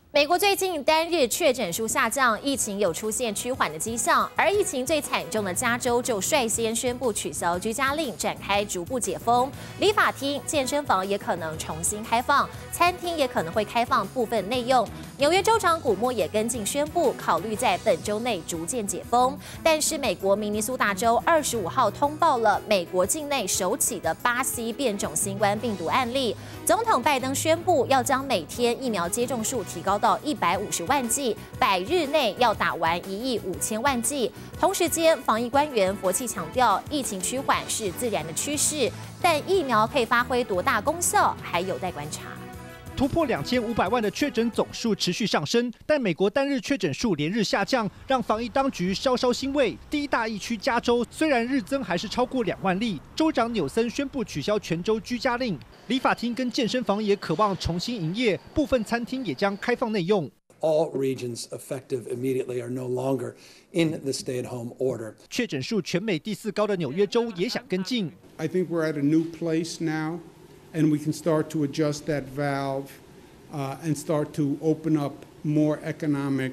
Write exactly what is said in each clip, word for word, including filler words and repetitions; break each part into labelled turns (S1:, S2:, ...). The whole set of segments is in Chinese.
S1: 美国最近单日确诊数下降，疫情有出现趋缓的迹象。而疫情最惨重的加州就率先宣布取消居家令，展开逐步解封。理发厅、健身房也可能重新开放，餐厅也可能会开放部分内用。纽约州长古默也跟进宣布，考虑在本周内逐渐解封。但是美国明尼苏达州二十五号通报了美国境内首起的巴西变种新冠病毒案例。总统拜登宣布要将每天疫苗接种数提高到一百五十万剂，百日内要打完一亿五千万剂。同时间，防疫官员佛气强调，疫情趋缓是自然的趋势，但疫苗可以发挥多大功效，还有待观察。
S2: 突破两千五百万的确诊总数持续上升，但美国单日确诊数连日下降，让防疫当局稍稍欣慰。第一大疫区加州虽然日增还是超过两万例，州长纽森宣布取消全州居家令，理发厅跟健身房也渴望重新营业，部分餐厅也将开放内用。
S3: All regions effective immediately are no longer in the stay-at-home order.
S2: 确诊数全美第四高的纽约州也想跟进。
S4: I think we're at a new place now, and we can start to adjust that valve uh, and start to open up more economic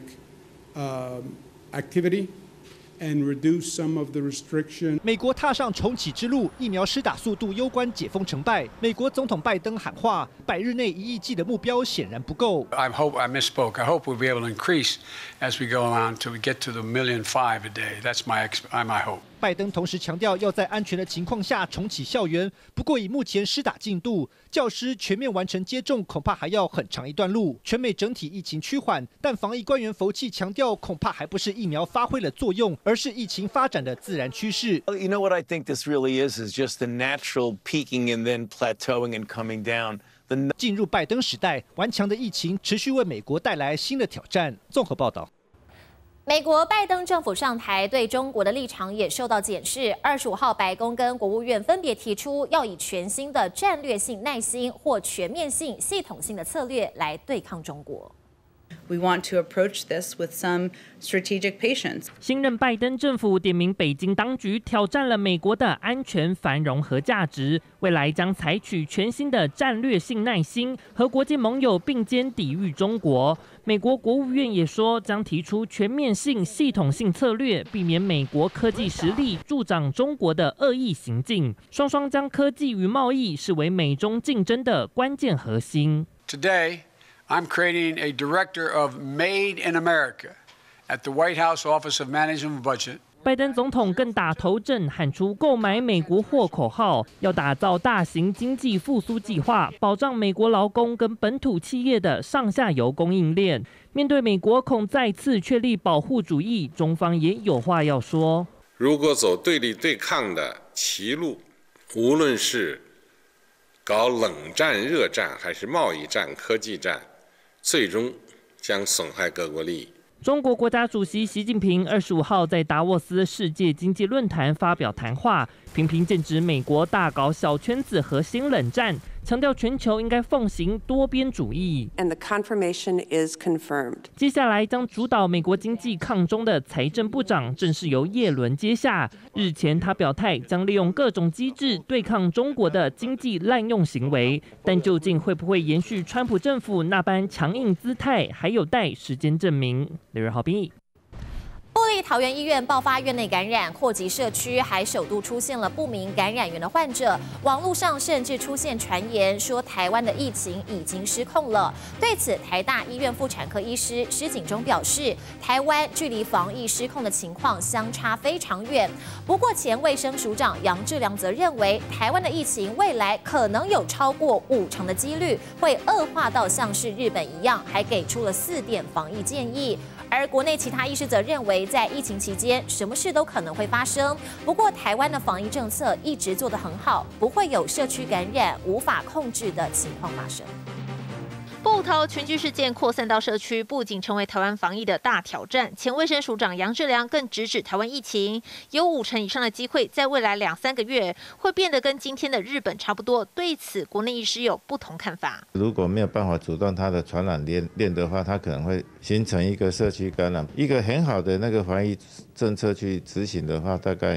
S4: uh, activity. And reduce some of the restriction.
S2: 美国踏上重启之路，疫苗施打速度攸关解封成败。美国总统拜登喊话，百日内一亿剂的目标显然不够。
S5: I hope I misspoke. I hope we'll be able to increase as we go on till we get to the million five a day. That's my my hope.
S2: 拜登同时强调，要在安全的情况下重启校园。不过，以目前施打进度，教师全面完成接种恐怕还要很长一段路。全美整体疫情趋缓，但防疫官员佛气强调，恐怕还不是疫苗发挥了作用，而是疫情发展的自然趋势。
S6: You know what I think this really is is just the natural peaking and then plateauing and coming down.
S2: 进入拜登时代，顽强的疫情持续为美国带来新的挑战。综合报道。
S1: 美国拜登政府上台，对中国的立场也受到检视。二十五号，白宫跟国务院分别提出，要以全新的战略性耐心或全面性、系统性的策略来对抗中国。
S7: We want to approach this with some strategic patience.
S8: 新任拜登政府点名北京当局挑战了美国的安全、繁荣和价值，未来将采取全新的战略性耐心，和国际盟友并肩抵御中国。美国国务院也说，将提出全面性、系统性策略，避免美国科技实力助长中国的恶意行径。双方将科技与贸易视为美中竞争的关键核心。
S5: Today, I'm creating a director of Made in America at the White House Office of Management and Budget.
S8: 拜登总统更打头阵，喊出购买美国货口号，要打造大型经济复苏计划，保障美国劳工跟本土企业的上下游供应链。面对美国恐再次确立保护主义，中方也有话要说。
S9: 如果走对立对抗的歧路，无论是搞冷战、热战，还是贸易战、科技战，最终将损害各国利益。
S8: 中国国家主席习近平二十五号在达沃斯世界经济论坛发表谈话，频频剑指美国大搞小圈子和新冷战，强调全球应该奉行多边主义。
S10: And the confirmation is confirmed.
S8: 接下来将主导美国经济抗中的财政部长正是由耶伦接下。日前他表态将利用各种机制对抗中国的经济滥用行为，但究竟会不会延续川普政府那般强硬姿态，还有待时间证明。刘仁豪编译。
S1: 部立桃园医院爆发院内感染，扩及社区，还首度出现了不明感染源的患者。网络上甚至出现传言说台湾的疫情已经失控了。对此，台大医院妇产科医师施景忠表示，台湾距离防疫失控的情况相差非常远。不过，前卫生署长杨志良则认为，台湾的疫情未来可能有超过五成的几率会恶化到像是日本一样，还给出了四点防疫建议。而国内其他医师则认为，在疫情期间，什么事都可能会发生。不过，台湾的防疫政策一直做得很好，不会有社区感染无法控制的情况发生。部桃群聚事件扩散到社区，不仅成为台湾防疫的大挑战，前卫生署长杨志良更直指台湾疫情有五成以上的机会，在未来两三个月会变得跟今天的日本差不多。对此，国内医师有不同看法。
S11: 如果没有办法阻断它的传染链链的话，它可能会形成一个社区感染。一个很好的那个防疫政策去执行的话，大概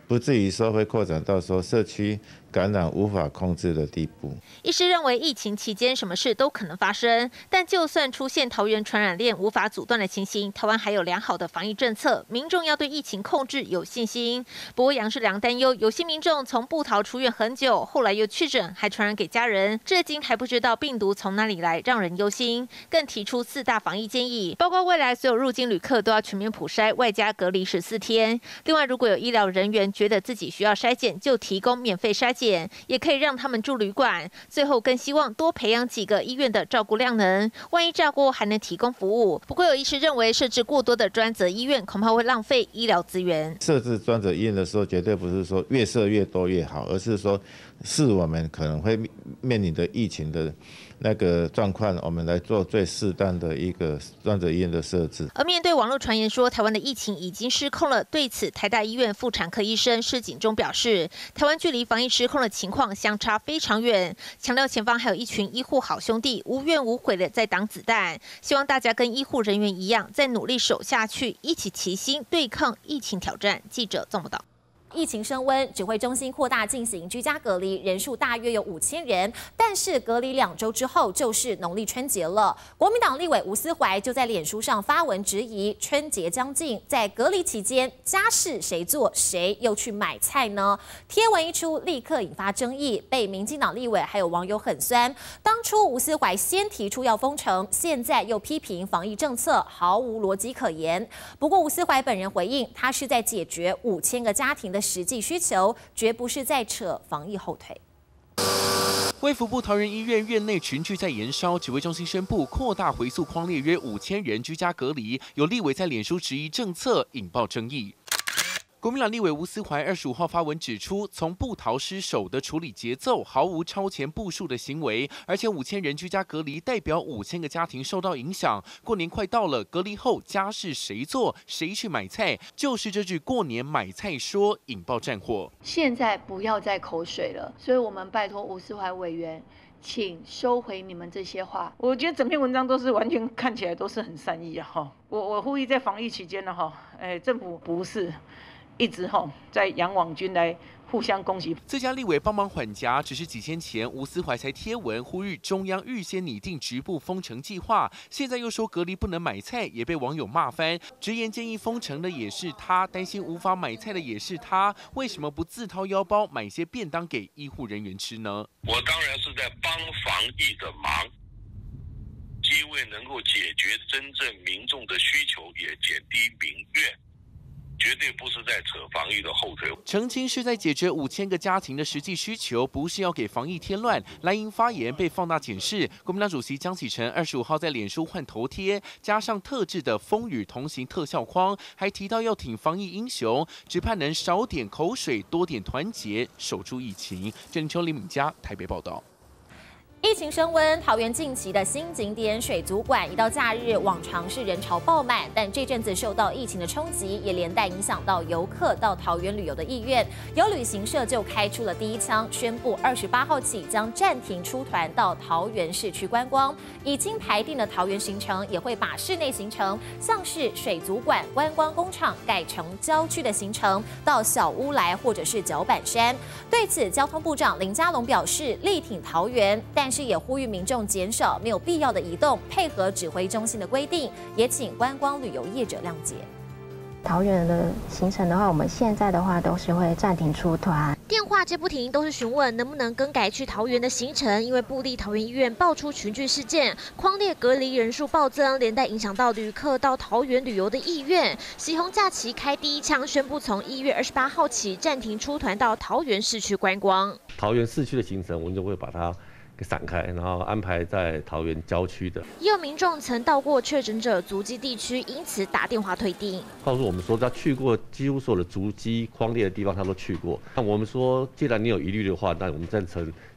S11: 不至于说会扩展到说社区感染无法控制的地步。
S12: 医师认为，疫情期间什么事都可能发生，但就算出现桃园传染链无法阻断的情形，台湾还有良好的防疫政策，民众要对疫情控制有信心。不过杨世良担忧，有些民众从部桃出院很久，后来又确诊，还传染给家人，至今还不知道病毒从哪里来，让人忧心。更提出四大防疫建议，包括未来所有入境旅客都要全面普筛，外加隔离十四天。另外，如果有医疗人员觉得自己需要筛检，就提供免费筛检，也可以让他们住旅馆。最后更希望多培养几个医院的照顾量能，万一炸锅还能提供服务。不过有医师认为，设置过多的专责医院恐怕会浪费医疗资源。
S11: 设置专责医院的时候，绝对不是说越设越多越好，而是说是我们可能会面临的疫情的那个状况，我们来做最适当的一个专责医院的设置。
S12: 而面对网络传言说台湾的疫情已经失控了，对此台大医院妇产科医生施景忠表示，台湾距离防疫失控的情况相差非常远，强调前方还有一群医护好兄弟无怨无悔的在挡子弹，希望大家跟医护人员一样，再努力守下去，一起齐心对抗疫情挑战。记者综报道。
S1: 疫情升温，指挥中心扩大进行居家隔离，人数大约有五千人。但是隔离两周之后，就是农历春节了。国民党立委吴思怀就在脸书上发文质疑：春节将近，在隔离期间，家事谁做，谁又去买菜呢？贴文一出，立刻引发争议，被民进党立委还有网友很酸。当初吴思怀先提出要封城，现在又批评防疫政策毫无逻辑可言。不过吴思怀本人回应，他是在解决五千个家庭的实际需求，绝不是在扯防疫后腿。
S13: 卫福部桃园医院院内群聚在延烧，指挥中心宣布扩大回溯匡列约五千人居家隔离，有立委在脸书质疑政策，引爆争议。国民党立委吴思怀二十五号发文指出，从部桃失守的处理节奏毫无超前部署的行为，而且五千人居家隔离代表五千个家庭受到影响。过年快到了，隔离后家事谁做，谁去买菜，就是这句过年买菜说引爆战火。
S14: 现在不要再口水了，所以我们拜托吴思怀委员，请收回你们这些话。
S15: 我觉得整篇文章都是完全看起来都是很善意啊哈。我我呼吁在防疫期间呢哈，哎，政府不是一直吼在养网军来互相攻击。
S13: 最佳立委帮忙缓颊，只是几天前吴思怀才贴文呼吁中央预先拟定局部封城计划，现在又说隔离不能买菜，也被网友骂翻。直言建议封城的也是他，担心无法买菜的也是他，为什么不自掏腰包买些便当给医护人员吃呢？
S16: 我当然是在帮防疫的忙，既为能够解决真正民众的需求，也减低民怨。绝对不是在扯防疫的后腿。
S13: 澄清是在解决五千个家庭的实际需求，不是要给防疫添乱。蓝营发言被放大检视，国民党主席江启臣二十五号在脸书换头贴，加上特制的风雨同行特效框，还提到要挺防疫英雄，只盼能少点口水，多点团结，守住疫情。郑秋林敏佳台北报道。
S1: 疫情升温，桃园近期的新景点水族馆，一到假日往常是人潮爆满，但这阵子受到疫情的冲击，也连带影响到游客到桃园旅游的意愿。有旅行社就开出了第一枪，宣布二十八号起将暂停出团到桃园市区观光。已经排定的桃园行程，也会把室内行程，像是水族馆、观光工厂改成郊区的行程，到小乌来或者是脚板山。对此，交通部长林佳龙表示，力挺桃园，但是也呼吁民众减少没有必要的移动，配合指挥中心的规定，也请观光旅游业者谅解。
S17: 桃园的行程的话，我们现在的话都是会暂停出团。
S12: 电话接不停，都是询问能不能更改去桃园的行程，因为部立桃园医院爆出群聚事件，匡列隔离人数暴增，连带影响到旅客到桃园旅游的意愿。喜鸿假期开第一枪，宣布从一月二十八号起暂停出团到桃园市区观光。
S18: 桃园市区的行程，我们就会把它给散开，然后安排在桃园郊区的。
S12: 也有民众曾到过确诊者足迹地区，因此打电话退订，
S18: 告诉我们说他去过几乎所有的足迹匡列的地方，他都去过。那我们说，既然你有疑虑的话，那我们暂时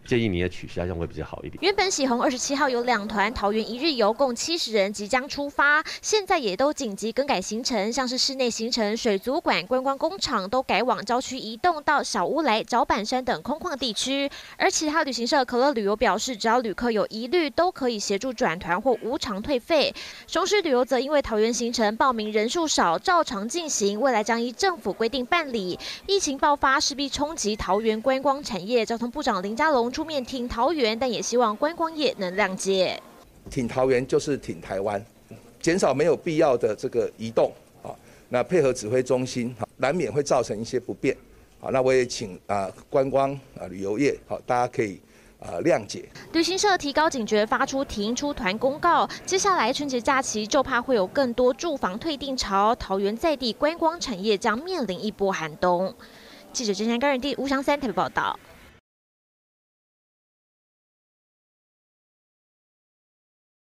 S18: 建议你也取消，这样会比较好一点。
S12: 原本喜鸿二十七号有两团桃园一日游，共七十人即将出发，现在也都紧急更改行程，像是室内行程、水族馆、观光工厂都改往郊区移动到小乌来、脚板山等空旷地区。而其他旅行社可乐旅游表示，只要旅客有疑虑，都可以协助转团或无偿退费。雄狮旅游则因为桃园行程报名人数少，照常进行，未来将依政府规定办理。疫情爆发势必冲击桃园观光产业，交通部长林佳龙出面挺桃园，但也希望观光业能谅解。
S19: 挺桃园就是挺台湾，减少没有必要的这个移动啊，那配合指挥中心，难免会造成一些不便。好，那我也请啊观光啊旅游业好，大家可以啊谅解。
S12: 旅行社提高警觉，发出停出团公告。接下来春节假期就怕会有更多住房退订潮，桃园在地观光产业将面临一波寒冬。记者郑山高人第吴祥三台北报道。